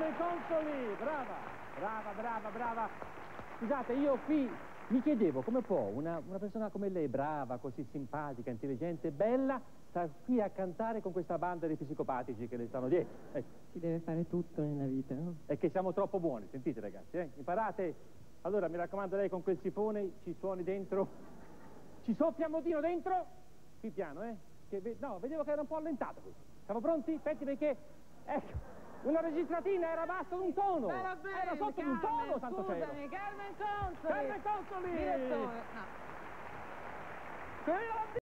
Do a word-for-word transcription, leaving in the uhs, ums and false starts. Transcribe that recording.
Carmen Consoli, brava, brava, brava, brava. Scusate, io qui mi chiedevo come può una, una persona come lei, brava, così simpatica, intelligente, bella, sta qui a cantare con questa banda di psicopatici che le stanno dietro. Ecco. Si deve fare tutto nella vita, no? È che siamo troppo buoni, sentite ragazzi, eh? Imparate. Allora mi raccomando, lei con quel sifone ci suoni dentro, ci soffia a modino dentro, qui piano, eh? Che, no, vedevo che era un po' allentato questo. Siamo pronti? Aspetti perché, ecco. Una registratina era basso di un tono, era, bene, era sotto di un tono, santo cielo. Scusami, Carmen Consoli! Carmen Consoli! Direttore, no.